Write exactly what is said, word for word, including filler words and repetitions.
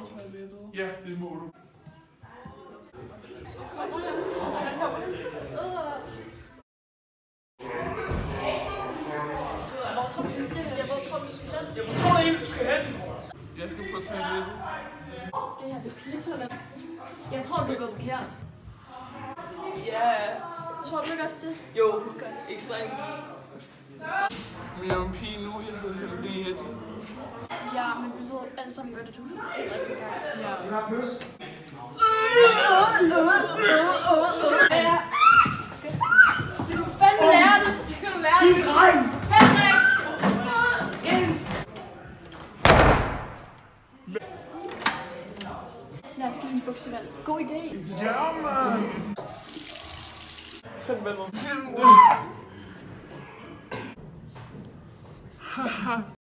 på toilettet? Ja, det må du. Kommer han? Han kommer. Hvor tror du, du skal hen? Ja, hvor tror du, du skal hen? Ja, hvor tror du egentlig, du skal hen? Jeg skal på toilettet. Det her, det er pigetoilet. Jeg tror, du er gået forkert. Ja. Tror du ikke også det? Jo, Godt. ekstremt. Men jeg er en pige nu, jeg hedder Henriette. Ja, men vi ved alle sammen godt, at du heller ikke engang. Ja. Ja. Så du fandme lære det. Så kan du lære det. Din dreng! Henrik! Ind! Lad os give en buksevand. God idé. Ja, man! Tænd vandet. Film det!